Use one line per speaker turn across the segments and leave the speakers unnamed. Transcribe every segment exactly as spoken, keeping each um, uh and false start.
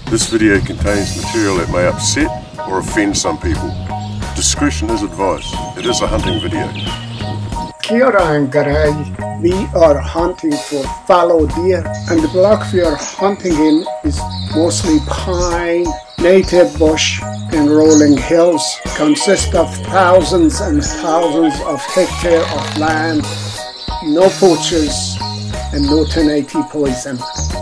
This video contains material that may upset or offend some people. Discretion is advised. It is a hunting video.
Kia ora and g'day. We are hunting for fallow deer, and the block we are hunting in is mostly pine, native bush and rolling hills. Consist of thousands and thousands of hectares of land, no poachers and no ten eighty poison.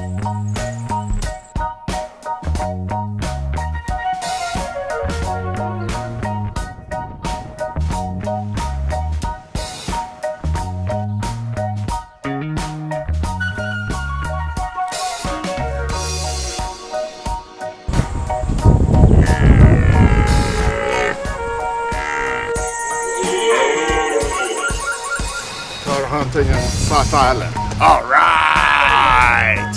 Hunting in South Island. All right.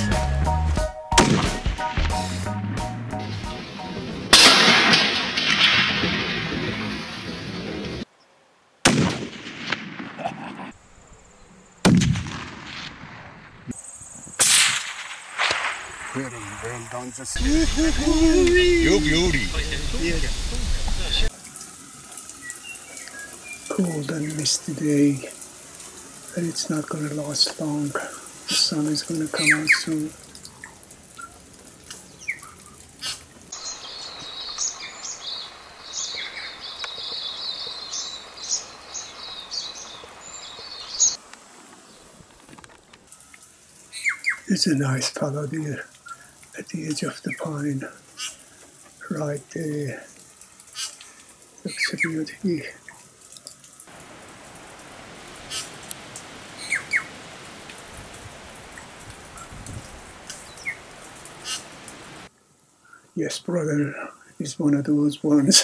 You beauty.
Cold and misty day. And it's not going to last long. The sun is going to come out soon. It's a nice fallow deer at the edge of the pine, right there. Looks a beauty. Yes, brother, is one of those ones.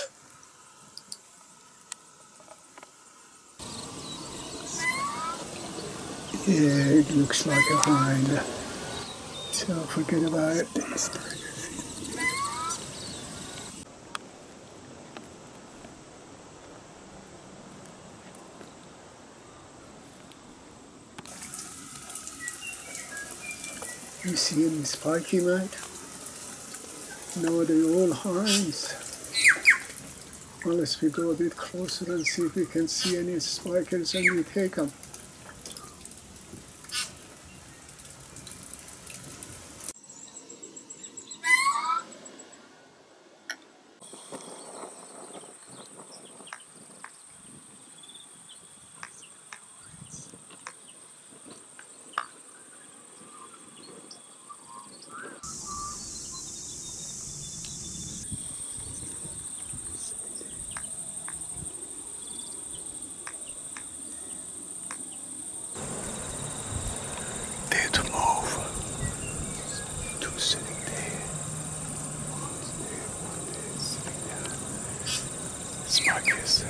Yeah, it looks like a hind, so forget about it. You see any spiky, mate? No, they're all hinds. Unless we go a bit closer and see if we can see any spikers and we take them.
To move. Two sitting there. One's there, one there, sitting down. Spikers.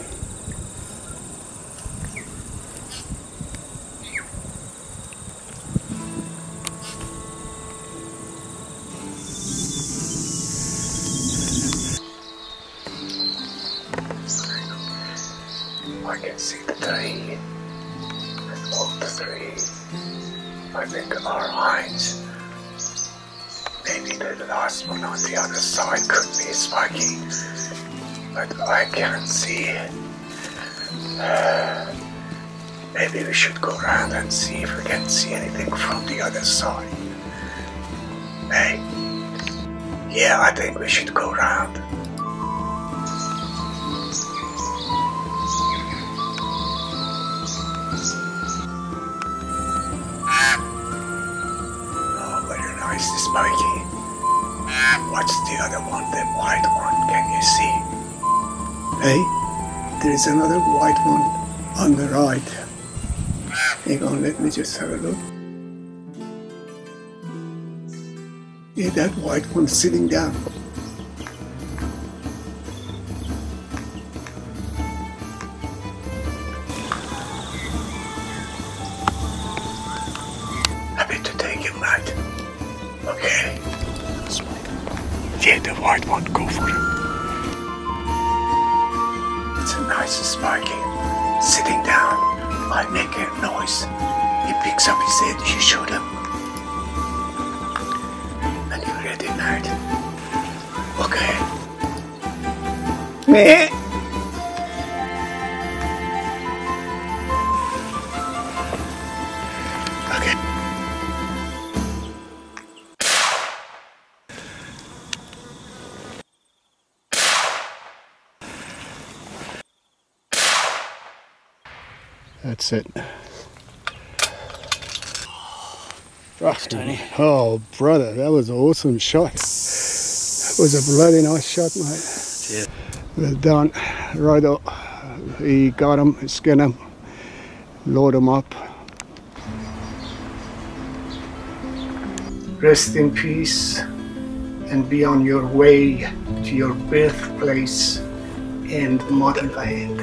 I can see the three. And all the three. I think our hinds. Maybe the last one on the other side could be spiky, but I can't see it. Uh, maybe we should go around and see if we can see anything from the other side. Hey? Yeah, I think we should go around. Nice, spiky. What's the other one? The white one. Can you see?
Hey, there is another white one on the right. Hang on, let me just have a look. Yeah, that white one sitting down.
Happy to take him, right? Okay. Yeah, the white one, go for it. It's a nice spiky. Sitting down, I make a noise. He picks up his head, you shoot him. And you're ready, mate.
Meh. Okay. That's it.
Tony.
Oh, brother, that was an awesome shot. That was a bloody nice shot, mate.
Yeah.
Well done. Right up. He got him, skinned him, load him up. Rest in peace and be on your way to your birthplace and motherland.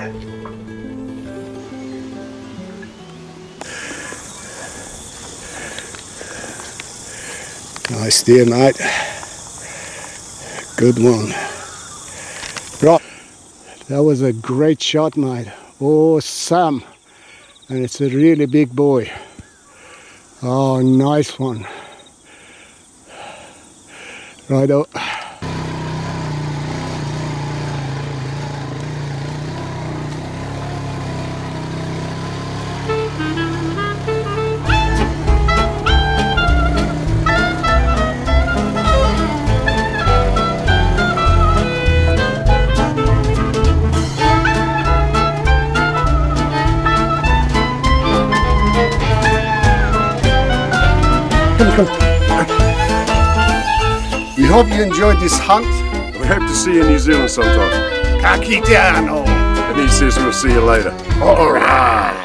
Nice deer, mate. Good one. Right. That was a great shot, mate. Awesome. And it's a really big boy. Oh, nice one. Right out. We hope you enjoyed this hunt.
We hope to see you in New Zealand sometime.
Kakitiano.
And he says we'll see you later.
All right.